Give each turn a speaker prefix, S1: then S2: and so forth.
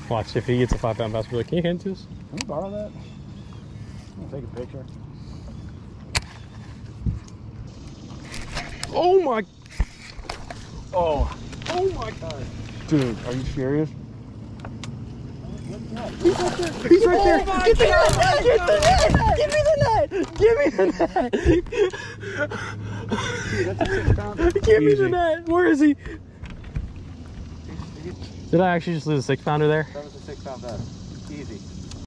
S1: Watch, if he gets a 5-pound bass, we're like, can you hand it to us?
S2: Can we borrow that? I'm gonna take a picture.
S1: Oh my!
S2: Oh.
S1: Oh my god!
S2: Dude, are you serious?
S1: He's right there!
S2: Oh
S1: Get the net! Get the net! Give me the net! Give me the net!
S2: Dude, that's a 6-pounder.
S1: Give me the net! Where is he? Did I actually just lose a 6-pounder there?
S2: That was a 6-pound bass. Easy.